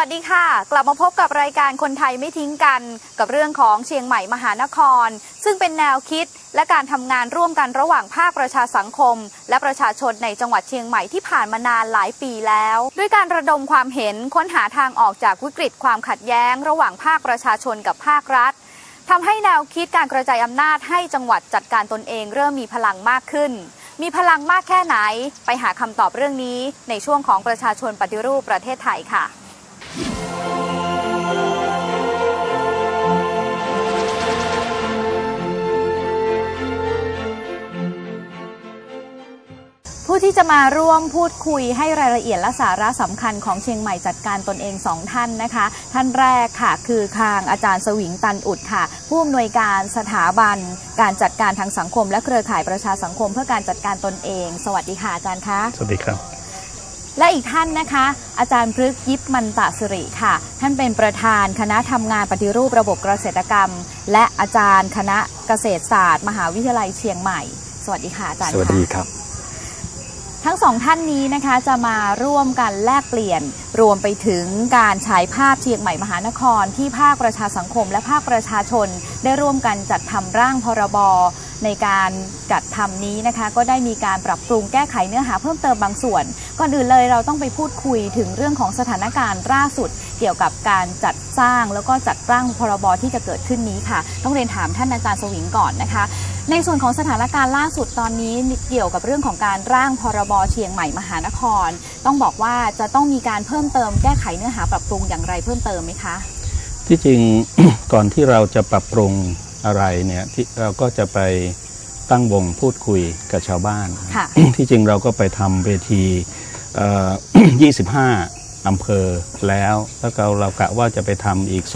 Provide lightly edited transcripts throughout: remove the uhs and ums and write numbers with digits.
สดีค่ะกลับมาพบกับรายการคนไทยไม่ทิ้งกันกับเรื่องของเชียงใหม่มหานครซึ่งเป็นแนวคิดและการทำงานร่วมกันระหว่างภาคประชาสังคมและประชาชนในจังหวัดเชียงใหม่ที่ผ่านมานานหลายปีแล้วด้วยการระดมความเห็นค้นหาทางออกจากวิกฤตความขัดแย้งระหว่างภาคประชาชนกับภาครัฐทำให้แนวคิดการกระจายอำนาจให้จังหวัดจัดการตนเองเริ่มมีพลังมากขึ้นมีพลังมากแค่ไหนไปหาคำตอบเรื่องนี้ในช่วงของประชาชนปฏิรูปประเทศไทยค่ะผู้ที่จะมาร่วมพูดคุยให้รายละเอียดและสาระสำคัญของเชียงใหม่จัดการตนเอง2ท่านนะคะท่านแรกค่ะคือทางอาจารย์สวิงตันอุดค่ะผู้อำนวยการสถาบันการจัดการทางสังคมและเครือข่ายประชาสังคมเพื่อการจัดการตนเองสวัสดีค่ะอาจารย์คะสวัสดีครับและอีกท่านนะคะอาจารย์พฤกษ์ยิปมันตสิริค่ะท่านเป็นประธานคณะทำงานปฏิรูประบบเกษตรกรรมและอาจารย์คณะเกษตรศาสตร์มหาวิทยาลัยเชียงใหม่สวัสดีค่ะอาจารย์สวัสดีครับทั้งสองท่านนี้นะคะจะมาร่วมกันแลกเปลี่ยนรวมไปถึงการฉายภาพเชียงใหม่มหานครที่ภาคประชาสังคมและภาคประชาชนได้ร่วมกันจัดทำร่างพรบในการจัดทำนี้นะคะก็ได้มีการปรับปรุงแก้ไขเนื้อหาเพิ่มเติมบางส่วนก่อนอื่นเลยเราต้องไปพูดคุยถึงเรื่องของสถานการณ์ล่าสุดเกี่ยวกับการจัดสร้างแล้วก็จัดร่างพรบที่จะเกิดขึ้นนี้ค่ะต้องเรียนถามท่านอาจารย์สวิงก่อนนะคะในส่วนของสถานการณ์ล่าสุดตอนนี้เกี่ยวกับเรื่องของการร่างพรบเชียงใหม่มหานครต้องบอกว่าจะต้องมีการเพิ่มเติมแก้ไขเนื้อหาปรับปรุงอย่างไรเพิ่มเติมไหมคะที่จริง ก่อนที่เราจะปรับปรุงอะไรเนี่ยที่เราก็จะไปตั้งวงพูดคุยกับชาวบ้าน ที่จริงเราก็ไปทำเวที25 อำเภอแล้วเรากะว่าจะไปทำอีก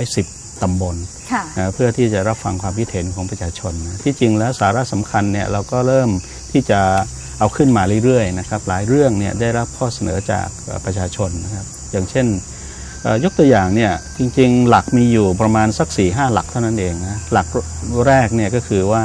210 ตำบลเพื่อที่จะรับฟังความคิดเห็นของประชาชนที่จริงแล้วสาระสำคัญเนี่ยเราก็เริ่มที่จะเอาขึ้นมาเรื่อยๆนะครับหลายเรื่องเนี่ยได้รับข้อเสนอจากประชาชนนะครับอย่างเช่นยกตัวอย่างเนี่ยจริงๆหลักมีอยู่ประมาณสัก 4-5 หลักเท่านั้นเองนะหลักแรกเนี่ยก็คือว่า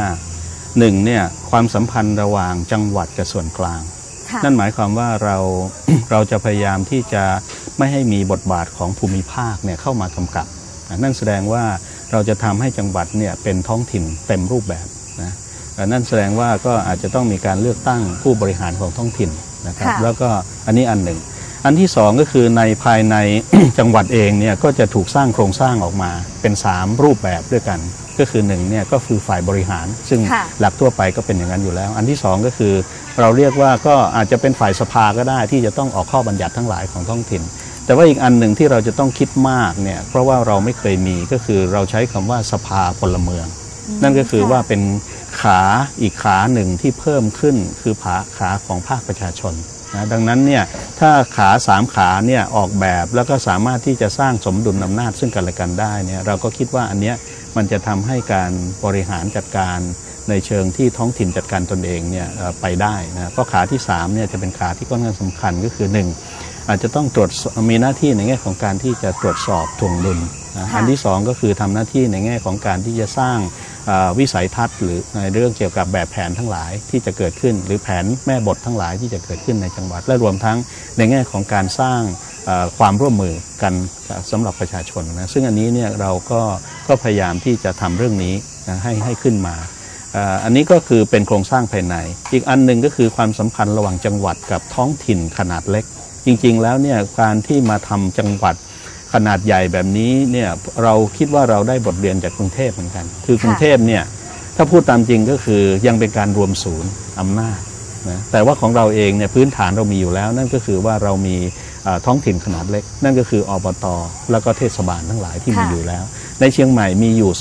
1เนี่ยความสัมพันธ์ระหว่างจังหวัดกับส่วนกลางนั่นหมายความว่าเราจะพยายามที่จะไม่ให้มีบทบาทของภูมิภาคเนี่ยเข้ามากำกับนั่นแสดงว่าเราจะทำให้จังหวัดเนี่ยเป็นท้องถิ่นเต็มรูปแบบนะนั่นแสดงว่าก็อาจจะต้องมีการเลือกตั้งผู้บริหารของท้องถิ่นนะครับแล้วก็อันนี้อันหนึ่งอันที่2ก็คือในภายใน จังหวัดเองเนี่ยก็จะถูกสร้างโครงสร้างออกมาเป็น3รูปแบบด้วยกันก็คือ1เนี่ยก็คือฝ่ายบริหารซึ่งหลักทั่วไปก็เป็นอย่างนั้นอยู่แล้วอันที่2ก็คือเราเรียกว่าก็อาจจะเป็นฝ่ายสภาก็ได้ที่จะต้องออกข้อบัญญัติทั้งหลายของท้องถิ่นแต่ว่าอีกอันหนึ่งที่เราจะต้องคิดมากเนี่ยเพราะว่าเราไม่เคยมีก็คือเราใช้คำว่าสภาพลเมืองนั่นก็คือว่าเป็นขาอีกขาหนึ่งที่เพิ่มขึ้นคือขาของภาคประชาชนนะดังนั้นเนี่ยถ้าขา3ขาเนี่ยออกแบบแล้วก็สามารถที่จะสร้างสมดุลอำนาจซึ่งกันและกันได้เนี่ยเราก็คิดว่าอันเนี้ยมันจะทำให้การบริหารจัดการในเชิงที่ท้องถิ่นจัดการตนเองเนี่ยไปได้นะเพราะขาที่3เนี่ยจะเป็นขาที่ค่อนข้างสำคัญก็คือ1อาจจะต้องมีหน้าที่ในแง่ของการที่จะตรวจสอบถ่วงดุลนะอันที่2ก็คือทำหน้าที่ในแง่ของการที่จะสร้างวิสัยทัศน์หรือในเรื่องเกี่ยวกับแบบแผนทั้งหลายที่จะเกิดขึ้นหรือแผนแม่บททั้งหลายที่จะเกิดขึ้นในจังหวัดและรวมทั้งในแง่ของการสร้างความร่วมมือกันสำหรับประชาชนนะซึ่งอันนี้เนี่ยเราก็พยายามที่จะทำเรื่องนี้นะให้ขึ้นมาอันนี้ก็คือเป็นโครงสร้างภายในอีกอันหนึ่งก็คือความสัมพันธ์ระหว่างจังหวัดกับท้องถิ่นขนาดเล็กจริงๆแล้วเนี่ยการที่มาทำจังหวัดขนาดใหญ่แบบนี้เนี่ยเราคิดว่าเราได้บทเรียนจากกรุงเทพเหมือนกันคือกรุงเทพเนี่ยถ้าพูดตามจริงก็คือยังเป็นการรวมศูนย์อำนาจนะแต่ว่าของเราเองเนี่ยพื้นฐานเรามีอยู่แล้วนั่นก็คือว่าเรามีท้องถิ่นขนาดเล็กนั่นก็คืออบต.แล้วก็เทศบาลทั้งหลายที่มีอยู่แล้วในเชียงใหม่มีอยู่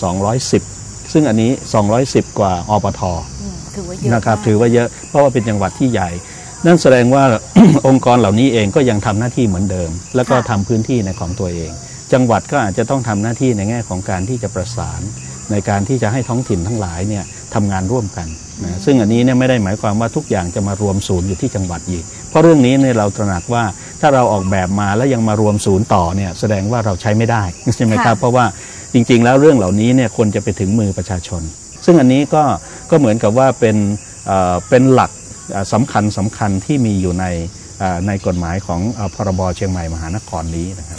210ซึ่งอันนี้210กว่าอบต.นะครับถือว่าเยอะเพราะว่าเป็นจังหวัดที่ใหญ่นั่นแสดงว่า องค์กรเหล่านี้เองก็ยังทำหน้าที่เหมือนเดิมแล้วก็ทำพื้นที่ในของตัวเองจังหวัดก็อาจจะต้องทำหน้าที่ในแง่ของการที่จะประสานในการที่จะให้ท้องถิ่นทั้งหลายเนี่ยทำงานร่วมกันนะซึ่งอันนี้เนี่ยไม่ได้หมายความว่าทุกอย่างจะมารวมศูนย์อยู่ที่จังหวัดอีกเพราะเรื่องนี้เนี่ยเราตระหนักว่าถ้าเราออกแบบมาแล้วยังมารวมศูนย์ต่อเนี่ยแสดงว่าเราใช้ไม่ได้ใช่ไหมครับเพราะว่าจริงๆแล้วเรื่องเหล่านี้เนี่ยควรจะไปถึงมือประชาชนซึ่งอันนี้ก็เหมือนกับว่าเป็นหลักสำคัญที่มีอยู่ในกฎหมายของพรบเชียงใหม่มหานครนี้นะครับค่ะ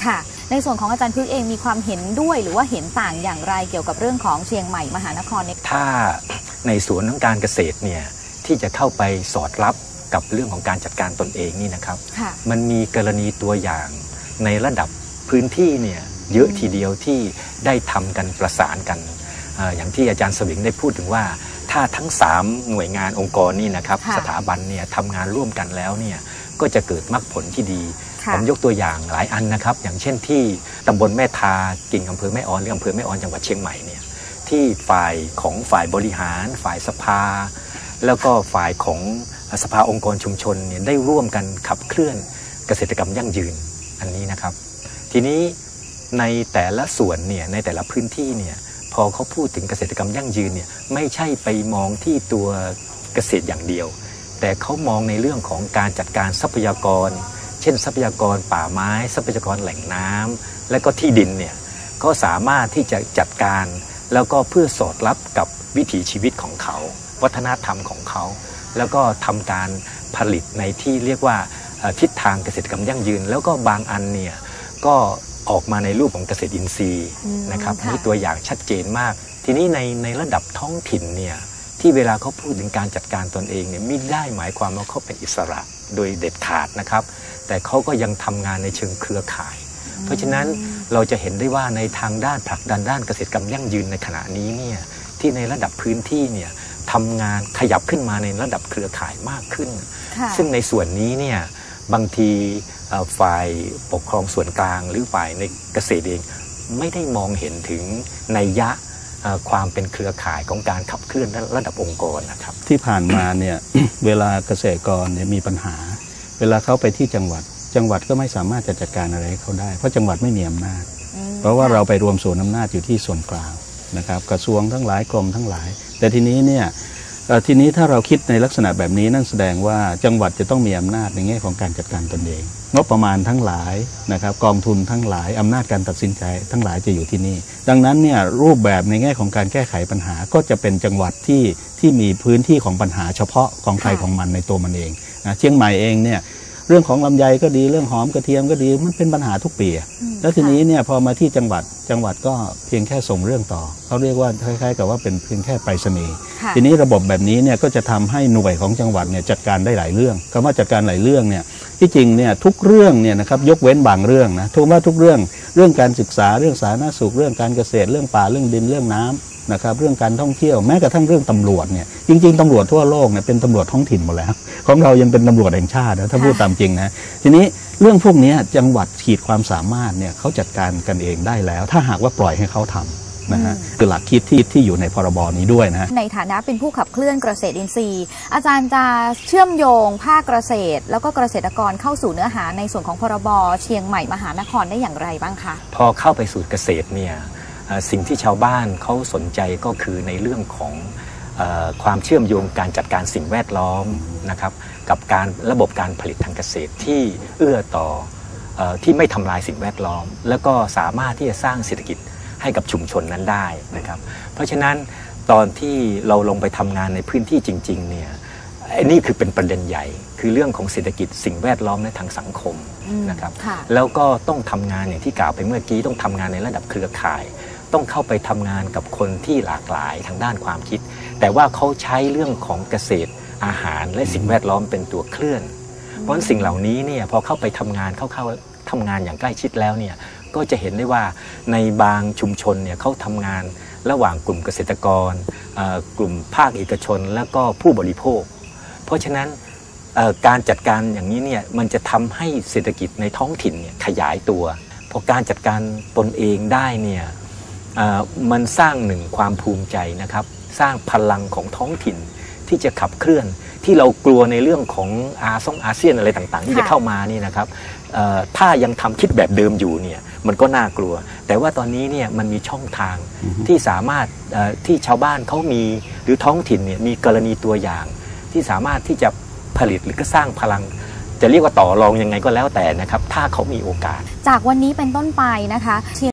ในส่วนของอาจารย์พึกษ์เองมีความเห็นด้วยหรือว่าเห็นต่างอย่างไรเกี่ยวกับเรื่องของเชียงใหม่มหานครเนี่ยถ้าในส่วนของการเกษตรเนี่ยที่จะเข้าไปสอดรับกับเรื่องของการจัดการตนเองนี่นะครับมันมีกรณีตัวอย่างในระดับพื้นที่เนี่ยเยอะทีเดียวที่ได้ทำกันประสานกันอย่างที่อาจารย์สวิงได้พูดถึงว่าถ้าทั้ง3หน่วยงานองค์กรนี่นะครับสถาบันเนี่ยทำงานร่วมกันแล้วเนี่ยก็จะเกิดมรรคผลที่ดีผมยกตัวอย่างหลายอันนะครับอย่างเช่นที่ตำบลแม่ทากิ่งอำเภอแม่ออนหรืออำเภอแม่ออนจังหวัดเชียงใหม่เนี่ยที่ฝ่ายบริหารฝ่ายสภาแล้วก็ฝ่ายของสภาองค์กรชุมชนเนี่ยได้ร่วมกันขับเคลื่อนเกษตรกรรมยั่งยืนอันนี้นะครับทีนี้ในแต่ละส่วนเนี่ยในแต่ละพื้นที่เนี่ยพอเขาพูดถึงเกษตรกรรมยั่งยืนเนี่ยไม่ใช่ไปมองที่ตัวเกษตรอย่างเดียวแต่เขามองในเรื่องของการจัดการทรัพยากรเช่นทรัพยากรป่าไม้ทรัพยากรแหล่งน้ำและก็ที่ดินเนี่ยก็สามารถที่จะจัดการแล้วก็เพื่อสอดรับกับวิถีชีวิตของเขาวัฒนธรรมของเขาแล้วก็ทำการผลิตในที่เรียกว่าทิศทางเกษตรกรรมยั่งยืนแล้วก็บางอันเนี่ยก็ออกมาในรูปของเกษตรอินทรีย์นะครับนี่ตัวอย่างชัดเจนมากทีนี้ในระดับท้องถิ่นเนี่ยที่เวลาเขาพูดถึงการจัดการตนเองเนี่ยไม่ได้หมายความว่าเขาเป็นอิสระโดยเด็ดขาดนะครับแต่เขาก็ยังทำงานในเชิงเครือข่ายเพราะฉะนั้นเราจะเห็นได้ว่าในทางด้านผลักดันด้านเกษตรกรรมยั่งยืนในขณะนี้เนี่ยที่ในระดับพื้นที่เนี่ยทำงานขยับขึ้นมาในระดับเครือข่ายมากขึ้นซึ่งในส่วนนี้เนี่ยบางทีฝ่ายปกครองส่วนกลางหรือฝ่ายในเกษตรเองไม่ได้มองเห็นถึงนัยยะความเป็นเครือข่ายของการขับเคลื่อนระดับองค์กรนะครับที่ผ่านมาเนี่ย เวลาเกษตรกรเนี่ยมีปัญหาเวลาเขาไปที่จังหวัดก็ไม่สามารถจะจัดการอะไรให้เขาได้เพราะจังหวัดไม่มีอำนาจเพราะว่าเราไปรวมศูนย์อำนาจอยู่ที่ส่วนกลางนะครับกระทรวงทั้งหลายกรมทั้งหลายแต่ทีนี้เนี่ยถ้าเราคิดในลักษณะแบบนี้นั่นแสดงว่าจังหวัดจะต้องมีอำนาจในแง่ของการจัดการตนเองงบประมาณทั้งหลายนะครับกองทุนทั้งหลายอำนาจการตัดสินใจทั้งหลายจะอยู่ที่นี่ดังนั้นเนี่ยรูปแบบในแง่ของการแก้ไขปัญหาก็จะเป็นจังหวัดที่มีพื้นที่ของปัญหาเฉพาะของใครของมันในตัวมันเองเชียงใหม่เองเนี่ยเรื่องของลำไยก็ดีเรื่องหอมกระเทียมก็ดีมันเป็นปัญหาทุกปีแล้วทีนี้เนี่ยพอมาที่จังหวัดก็เพียงแค่ส่งเรื่องต่อเขาเรียกว่าคล้ายๆกับว่าเป็นเพียงแค่ไปรษณีย์ทีนี้ระบบแบบนี้เนี่ยก็จะทำให้หน่วยของจังหวัดเนี่ยจัดการได้หลายเรื่องคำว่าจัดการหลายเรื่องเนี่ยที่จริงเนี่ยทุกเรื่องเนี่ยนะครับยกเว้นบางเรื่องนะทุกเรื่องการศึกษาเรื่องสาธารณสุขเรื่องการเกษตรเรื่องป่าเรื่องดินเรื่องน้ำนะครับเรื่องการท่องเที่ยวแม้กระทั่งเรื่องตำรวจเนี่ยจริงๆตำรวจทั่วโลกเนี่ยเป็นตำรวจท้องถิ่นหมดแล้วของเรายังเป็นตำรวจแห่งชาตินะถ้าพูดตามจริงนะทีนี้เรื่องพวกนี้จังหวัดขีดความสามารถเนี่ยเขาจัดการกันเองได้แล้วถ้าหากว่าปล่อยให้เขาทำนะฮะคือหลักคิดที่อยู่ในพรบนี้ด้วยนะในฐานะเป็นผู้ขับเคลื่อนเกษตรอินทรีย์อาจารย์จะเชื่อมโยงภาคเกษตรแล้วก็เกษตรกรเข้าสู่เนื้อหาในส่วนของพรบเชียงใหม่มหานครได้อย่างไรบ้างคะพอเข้าไปสู่เกษตรเนี่ยสิ่งที่ชาวบ้านเขาสนใจก็คือในเรื่องของความเชื่อมโยงการจัดการสิ่งแวดล้อมนะครับกับระบบการผลิตทางเกษตรที่เอื้อต่อที่ไม่ทำลายสิ่งแวดล้อมแล้วก็สามารถที่จะสร้างเศรษฐกิจให้กับชุมชนนั้นได้นะครับเพราะฉะนั้นตอนที่เราลงไปทำงานในพื้นที่จริงๆเนี่ยนี่คือเป็นประเด็นใหญ่คือเรื่องของเศรษฐกิจสิ่งแวดล้อมและทางสังคมนะครับแล้วก็ต้องทำงานอย่างที่กล่าวไปเมื่อกี้ต้องทำงานในระดับเครือข่ายต้องเข้าไปทำงานกับคนที่หลากหลายทางด้านความคิดแต่ว่าเขาใช้เรื่องของเกษตรอาหารและสิ่งแวดล้อมเป็นตัวเคลื่อนเพราะสิ่งเหล่านี้เนี่ยพอเข้าไปทำงานเข้าทำงานอย่างใกล้ชิดแล้วเนี่ยก็จะเห็นได้ว่าในบางชุมชนเนี่ยเขาทำงานระหว่างกลุ่มเกษตรกรกลุ่มภาคเอกชนแล้วก็ผู้บริโภคเพราะฉะนั้นการจัดการอย่างนี้เนี่ยมันจะทำให้เศรษฐกิจในท้องถิ่นเนี่ยขยายตัวพอการจัดการตนเองได้เนี่ยมันสร้างหนึ่งความภูมิใจนะครับสร้างพลังของท้องถิ่นที่จะขับเคลื่อนที่เรากลัวในเรื่องของอาเซียนอะไรต่างๆที่จะเข้ามานี่นะครับถ้ายังทำคิดแบบเดิมอยู่เนี่ยมันก็น่ากลัวแต่ว่าตอนนี้เนี่ยมันมีช่องทางที่สามารถที่ชาวบ้านเขามีหรือท้องถิ่นเนี่ยมีกรณีตัวอย่างที่สามารถที่จะผลิตหรือก็สร้างพลังจะเรียกว่าต่อรองยังไงก็แล้วแต่นะครับถ้าเขามีโอกาสจากวันนี้เป็นต้นไปนะคะ